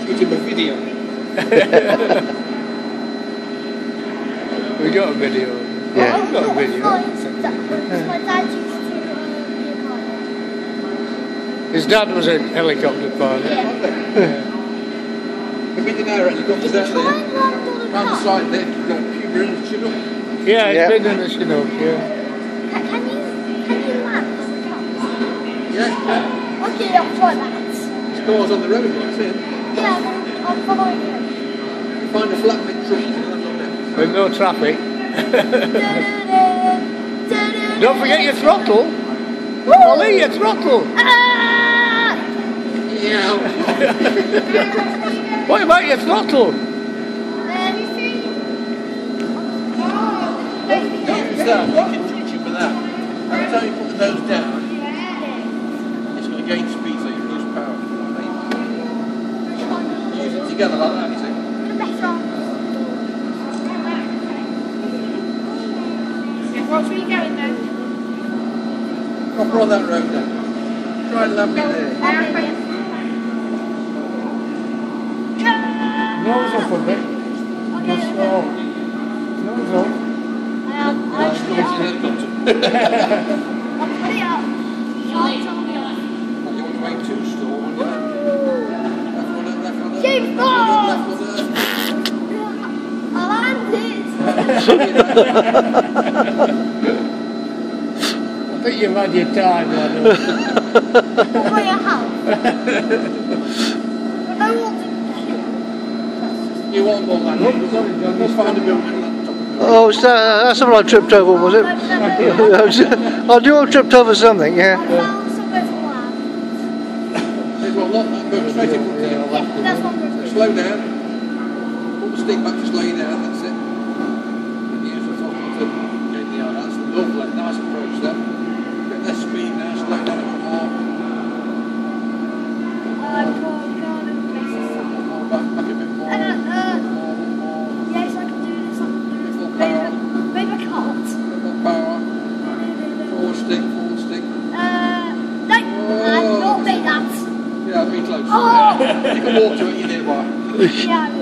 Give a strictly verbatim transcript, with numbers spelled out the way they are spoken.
shoot him a video. We got a video. Yeah. I've got a video. My dad used to be a pilot. His dad was a helicopter pilot. Yeah. Yeah. Have you been in our helicopters Try out and there? land on the Round the car. side there, you've got Puma and Chinook. Yeah, it's Yeah. been in the Chinook, yeah. Can, can you can you land on the car? Yeah. Okay, I'll try that. There's cars on the road, like I said. Yeah, I'm, I'm following you. You find a flatbed truck, you can land on there. With no traffic. Don't forget your throttle. Ollie, your throttle. Ah! Yeah. What about your throttle? Use that, you can teach him with that. Every time you put the nose down, it's going to gain speed so you lose power. Use it together like that, you see. Where are you going then? Proper on that road then. Try and land me there. Nose up a bit. Okay. Slow. Nose up. I am. I'm Nice noisy helicopter. I'll put it up. I'll tell you. You want to make two store, wouldn't you? Left one up, left one up. Keep Left one up, left I landed. I think you've had your time, lad. What will you have? I want to You want more land? Look, sorry, John, We'll this find a one. building at the top of the Oh, it's that, that's something I tripped over, was it? I knew I tripped over something, I yeah. found somewhere to land. There's one lot that goes straight in front of you. Yeah, that's one good. Slow down. Put the stick back, just lay down, that's it. And use the top of the get the eye. That's the lovely, nice approach there. Bit less speed now, slow down a bit more. I'm going to place this up. More back, back a bit more. And, uh, More, more, yes, I can do this, I can do this. Full Maybe, power. I- maybe I can't. more power. Forward stick, forward stick. Uh, no, I'm not made that. Yeah, be close. Oh! You can walk to it, you're nearby. Yeah,